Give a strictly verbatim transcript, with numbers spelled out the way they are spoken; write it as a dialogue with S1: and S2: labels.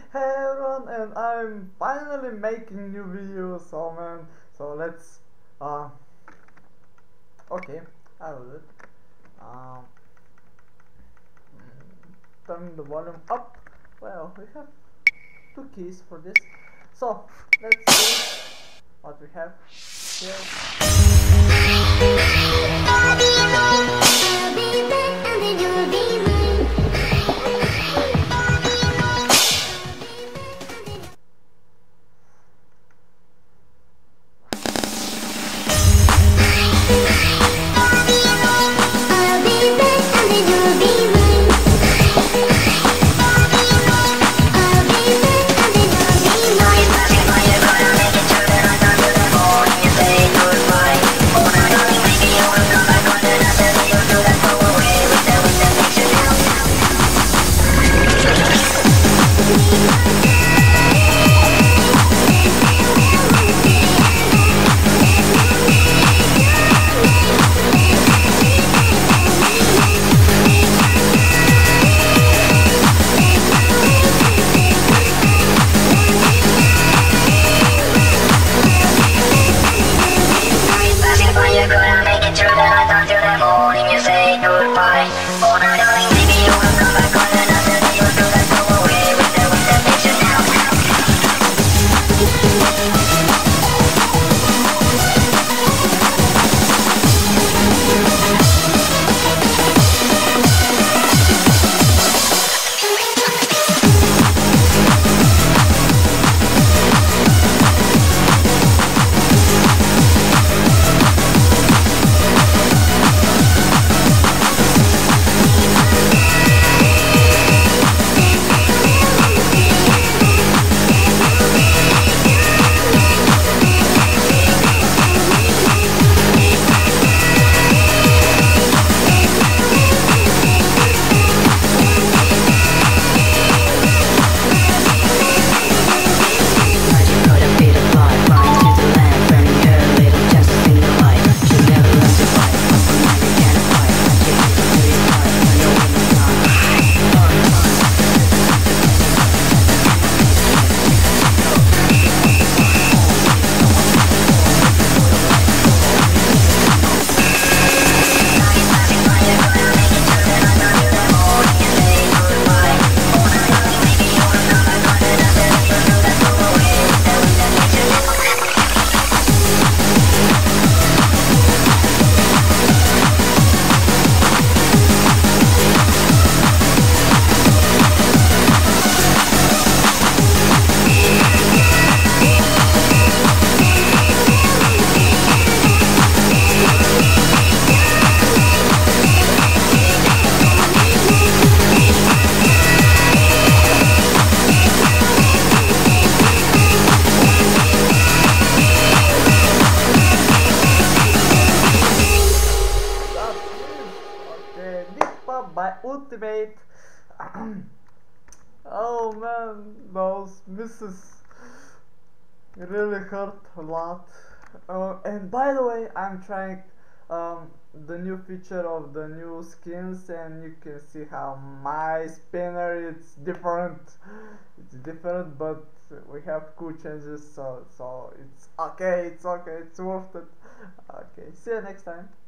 S1: Hey everyone, and I'm finally making new videos. So man, so let's uh okay, I will do it. Um, turn the volume up. Well, we have two keys for this, so let's see what we have by Ultimate. Oh man, those misses really hurt a lot. Uh, and by the way, I'm trying um, the new feature of the new skins, and you can see how my spinner it's different. It's different, but we have cool changes, so so it's okay. It's okay. It's worth it. Okay, see you next time.